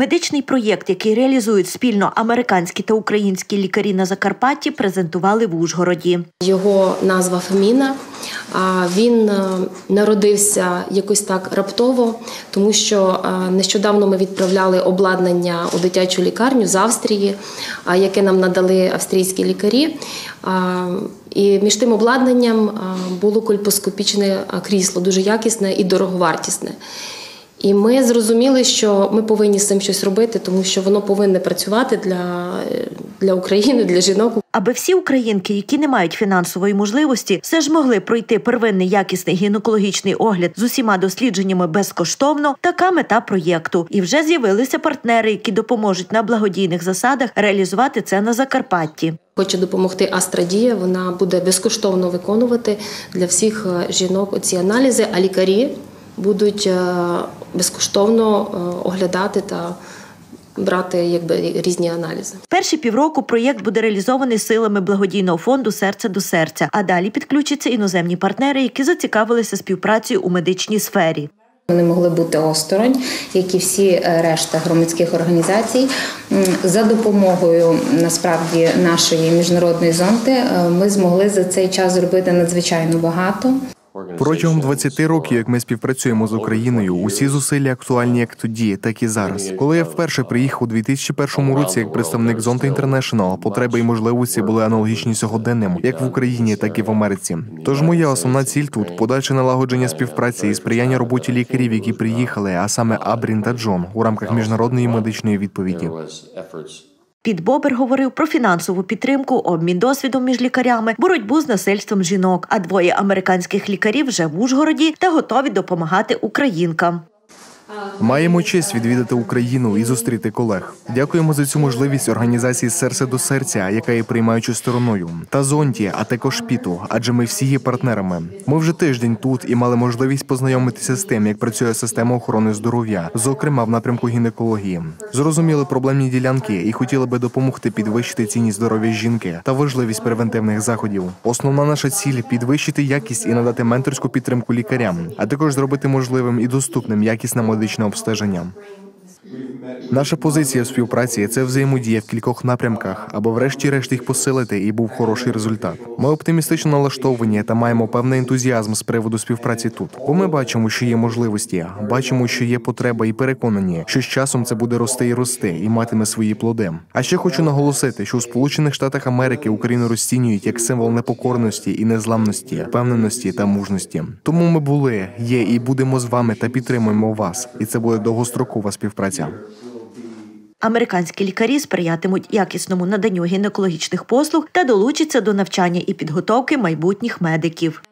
Медичний проєкт, який реалізують спільно американські та українські лікарі на Закарпатті, презентували в Ужгороді. Його назва «Феміна». Він народився якось так раптово, тому що нещодавно ми відправляли обладнання у дитячу лікарню з Австрії, яке нам надали австрійські лікарі. І між тим обладнанням було кольпоскопічне крісло, дуже якісне і дороговартісне. І ми зрозуміли, що ми повинні з цим щось робити, тому що воно повинне працювати для України, для жінок. Аби всі українки, які не мають фінансової можливості, все ж могли пройти первинний якісний гінекологічний огляд з усіма дослідженнями безкоштовно, така мета проєкту. І вже з'явилися партнери, які допоможуть на благодійних засадах реалізувати це на Закарпатті. Хоче допомогти Астрадія, вона буде безкоштовно виконувати для всіх жінок ці аналізи, а лікарі будуть безкоштовно оглядати та брати різні аналізи. Перші півроку проєкт буде реалізований силами благодійного фонду «Серце до серця», а далі підключаться іноземні партнери, які зацікавилися співпрацею у медичній сфері. Вони могли бути осторонь, як і всі решта громадських організацій. За допомогою, насправді, нашої міжнародної зонди ми змогли за цей час зробити надзвичайно багато. Протягом 20 років, як ми співпрацюємо з Україною, усі зусилля актуальні як тоді, так і зараз. Коли я вперше приїхав у 2001 році як представник Zonta International, потреби і можливості були аналогічні сьогоденним, як в Україні, так і в Америці. Тож моя основна ціль тут – подальше налагодження співпраці і сприяння роботі лікарів, які приїхали, а саме Абрін та Джон, у рамках міжнародної медичної відповіді. Піт Бобер говорив про фінансову підтримку, обмін досвідом між лікарями, боротьбу з насильством жінок, а двоє американських лікарів вже в Ужгороді та готові допомагати українкам. Маємо честь відвідати Україну і зустріти колег. Дякуємо за цю можливість організації «Серце до серця», яка є приймаючою стороною, та Зонті, а також Піту, адже ми всі є партнерами. Ми вже тиждень тут і мали можливість познайомитися з тим, як працює система охорони здоров'я, зокрема в напрямку гінекології. Зрозуміли проблемні ділянки і хотіли би допомогти підвищити цінність здоров'я жінки та важливість превентивних заходів. Основна наша ціль – підвищити якість і надати менторську підтримку лікарям, а також зробити можливим і доступним якісне медичне обстеження. Наша позиція в співпраці – це взаємодія в кількох напрямках, аби врешті-решт їх посилити і був хороший результат. Ми оптимістично налаштовані та маємо певний ентузіазм з приводу співпраці тут. Бо ми бачимо, що є можливості, бачимо, що є потреба і переконані, що з часом це буде рости і рости і матиме свої плоди. А ще хочу наголосити, що у Сполучених Штатах Америки Україну розцінюють як символ непокорності і незламності, впевненості та мужності. Тому ми були, є і будемо з вами та підтримуємо вас. І це буде довгострокова співпраця. Американські лікарі сприятимуть якісному наданню гінекологічних послуг та долучаться до навчання і підготовки майбутніх медиків.